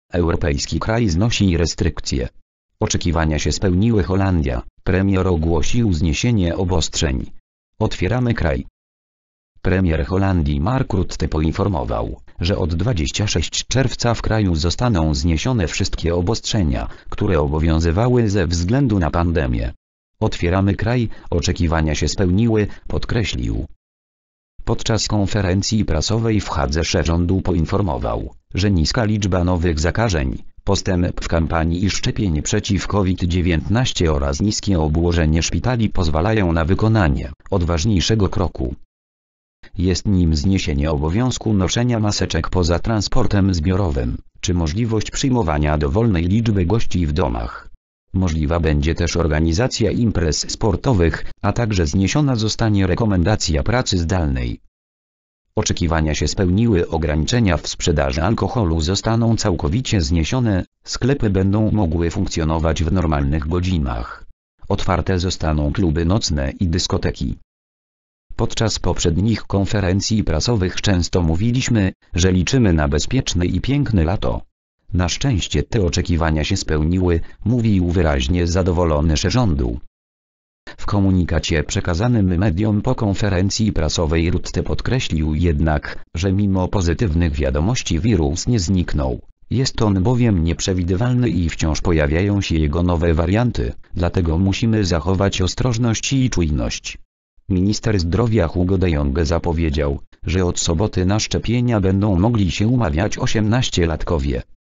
Europejski kraj znosi restrykcje. Oczekiwania się spełniły. Holandia. Premier ogłosił zniesienie obostrzeń. Otwieramy kraj. Premier Holandii Mark Rutte poinformował, że od 26 czerwca w kraju zostaną zniesione wszystkie obostrzenia, które obowiązywały ze względu na pandemię. Otwieramy kraj, oczekiwania się spełniły, podkreślił. Podczas konferencji prasowej w Hadze szef rządu poinformował, że niska liczba nowych zakażeń, postęp w kampanii i szczepień przeciw COVID-19 oraz niskie obłożenie szpitali pozwalają na wykonanie odważniejszego kroku. Jest nim zniesienie obowiązku noszenia maseczek poza transportem zbiorowym, czy możliwość przyjmowania dowolnej liczby gości w domach. Możliwa będzie też organizacja imprez sportowych, a także zniesiona zostanie rekomendacja pracy zdalnej. Oczekiwania się spełniły. Ograniczenia w sprzedaży alkoholu zostaną całkowicie zniesione, sklepy będą mogły funkcjonować w normalnych godzinach. Otwarte zostaną kluby nocne i dyskoteki. Podczas poprzednich konferencji prasowych często mówiliśmy, że liczymy na bezpieczne i piękne lato. Na szczęście te oczekiwania się spełniły, mówił wyraźnie zadowolony szef rządu. W komunikacie przekazanym mediom po konferencji prasowej Rutte podkreślił jednak, że mimo pozytywnych wiadomości wirus nie zniknął. Jest on bowiem nieprzewidywalny i wciąż pojawiają się jego nowe warianty, dlatego musimy zachować ostrożność i czujność. Minister zdrowia Hugo de Jonge zapowiedział, że od soboty na szczepienia będą mogli się umawiać 18-latkowie.